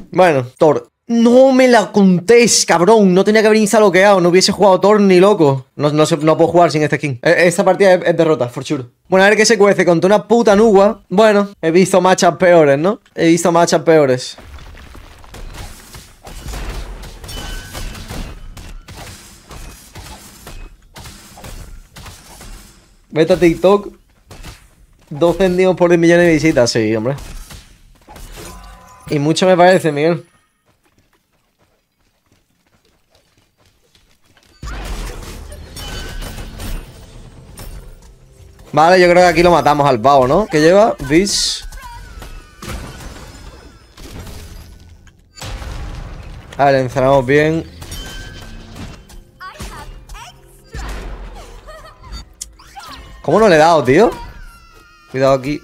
Bueno, Thor. No me la contés, cabrón. No tenía que haber instaloqueado. No hubiese jugado Thor ni loco. No puedo jugar sin este skin. Esta partida es derrota, for sure. Bueno, a ver qué se cuece. Contra una puta nugua. Bueno, he visto matchups peores, ¿no? He visto matchups peores. Vete a TikTok. 2 céntimos por 10 millones de visitas. Sí, hombre. Y mucho me parece, Miguel. Vale, yo creo que aquí lo matamos al pavo, ¿no? ¿Qué lleva? Bis. A ver, encerramos bien. ¿Cómo no le he dado, tío? Cuidado aquí.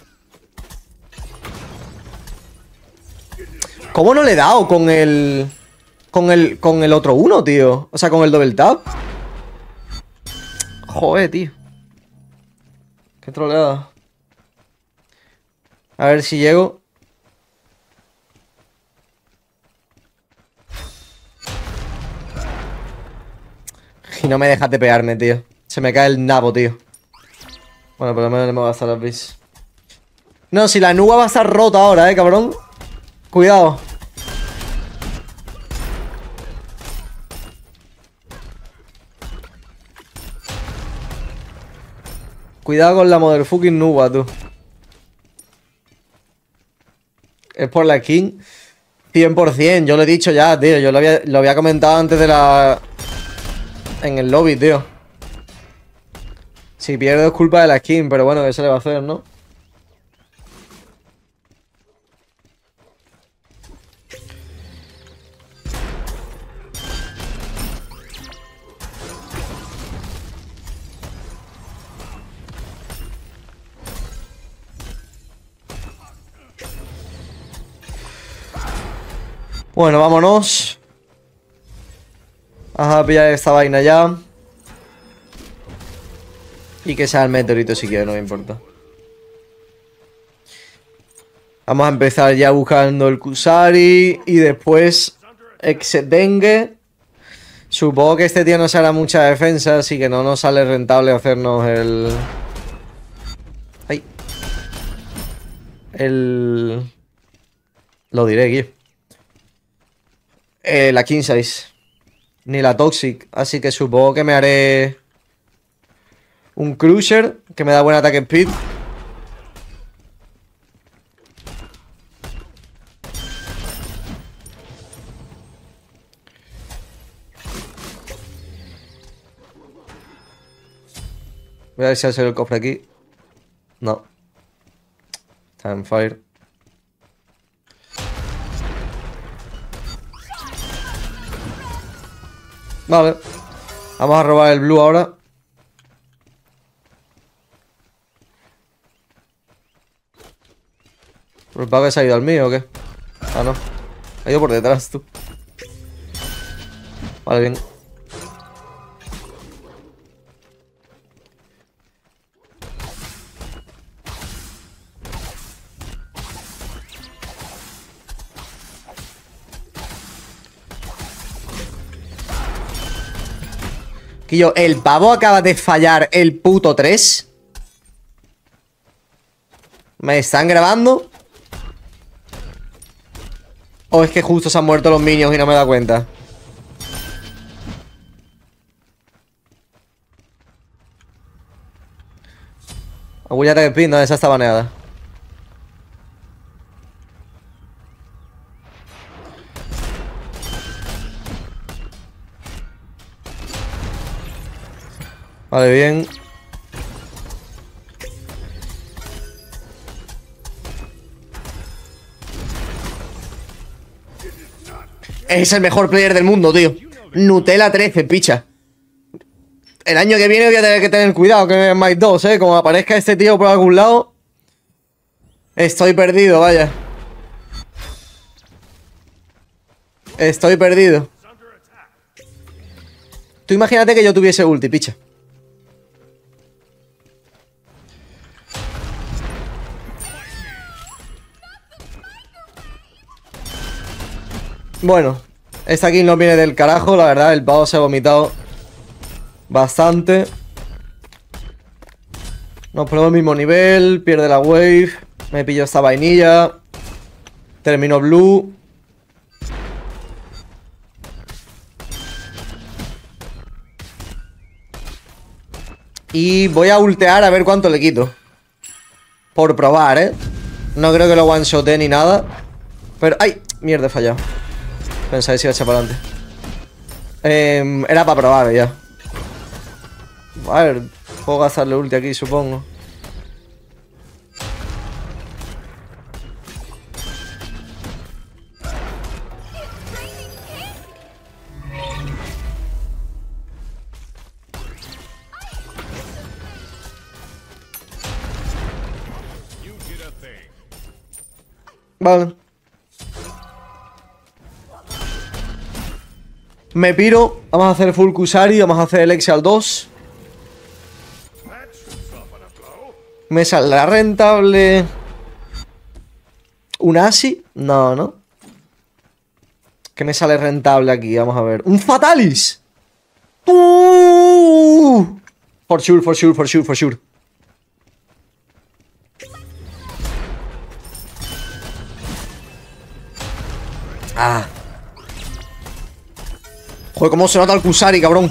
¿Cómo no le he dado con el... Con el otro uno, tío? O sea, con el double tap. Joder, tío. Qué troleada. A ver si llego. Y no me dejas de pegarme, tío. Se me cae el nabo, tío. Bueno, por lo menos no me va a estar las bis. No, si la nube va a estar rota ahora, cabrón. Cuidado. Cuidado con la motherfucking nuba, tú. Es por la skin. 100%, yo lo he dicho ya, tío. Yo lo había comentado antes de la... En el lobby, tío. Si pierdo es culpa de la skin, pero bueno, ¿qué se le va a hacer, no? Bueno, vámonos. Ajá, pillar esta vaina ya. Y que sea el meteorito si quiere, no me importa. Vamos a empezar ya buscando el Kusari. Y después Exedengue. Supongo que este tío no se hará mucha defensa, así que no nos sale rentable hacernos el... ¡Ay! Lo diré, Guille. La King Size. Ni la Toxic. Así que supongo que me haré... un Cruiser, que me da buen ataque speed. Voy a ver si hace el cofre aquí. No. Está en fire. Vale. Vamos a robar el blue ahora. ¿El pavo se ha ido al mío o qué? Ah, no. Ha ido por detrás, tú. Vale, bien. Quillo, el pavo acaba de fallar el puto 3. ¿Me están grabando? ¿O es que justo se han muerto los minions y no me he dado cuenta? Agullate de pin, no, esa está baneada. Vale, bien. Es el mejor player del mundo, tío. Nutella 13, picha. El año que viene voy a tener que tener cuidado que es más 2, Como aparezca este tío por algún lado. Estoy perdido, vaya. Estoy perdido. Tú imagínate que yo tuviese ulti, picha. Bueno, esta kill no viene del carajo, la verdad. El pavo se ha vomitado bastante. Nos ponemos al mismo nivel. Pierde la wave. Me pillo esta vainilla. Termino blue. Y voy a ultear a ver cuánto le quito. Por probar, ¿eh? No creo que lo one-shote ni nada. Pero... ¡ay! Mierda, he fallado. Pensáis si iba a echar para adelante. Era para probar ya. A ver, puedo gastarle ulti aquí, supongo. Vale. Me piro. Vamos a hacer full Kusari. Vamos a hacer el Exial 2. ¿Me saldrá rentable un Asi? No, ¿no? ¿Qué me sale rentable aquí? Vamos a ver. ¡Un Fatalis! For sure, for sure, for sure, for sure. Ah. Joder, cómo se nota el Kusari, cabrón.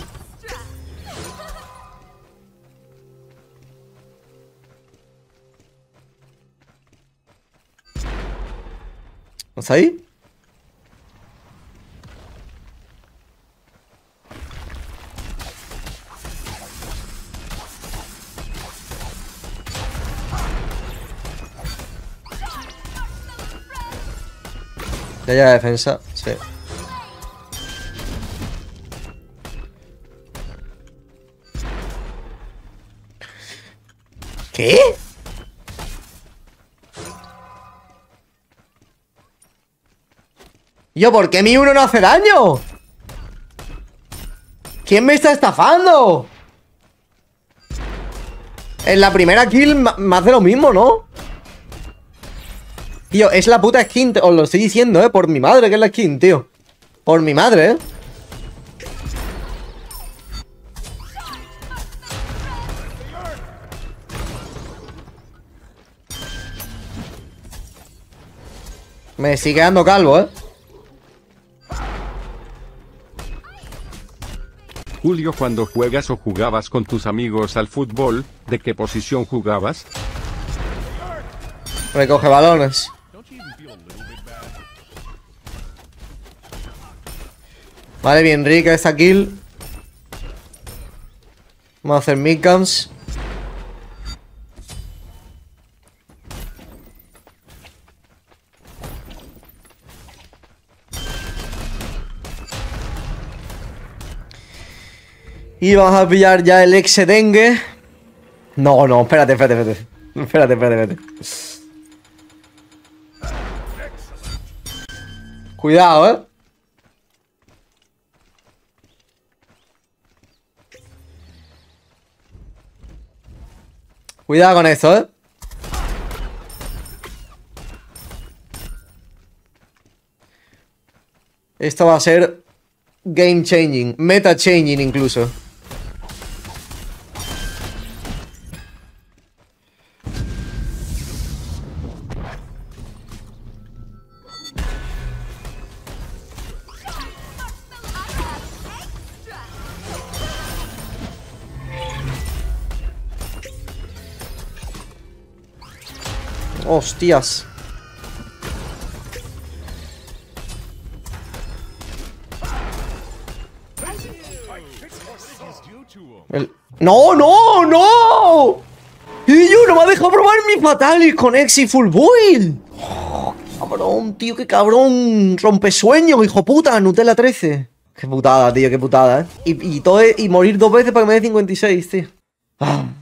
¿Estás ahí? Ya llega la defensa, sí. ¿Qué? Yo, ¿por qué mi uno no hace daño? ¿Quién me está estafando? En la primera kill me hace lo mismo, ¿no? Tío, es la puta skin, os lo estoy diciendo, por mi madre que es la skin, tío. Por mi madre, Me sigue dando calvo, Julio, cuando juegas o jugabas con tus amigos al fútbol, ¿de qué posición jugabas? Recoge balones. Vale, bien rica esta kill. Vamos a hacer midcams. Y vamos a pillar ya el Exedengue. No, no, espérate. Espérate. Cuidado, Cuidado con esto, Esto va a ser game changing, meta changing incluso. Hostias. ¡No, no, no! Y yo no me ha dejado probar mi Fatalis con Exi Full Build. Oh, cabrón, tío, qué cabrón. Rompesueños, hijo puta, Nutella 13. Qué putada, tío, qué putada, y morir 2 veces para que me dé 56, tío.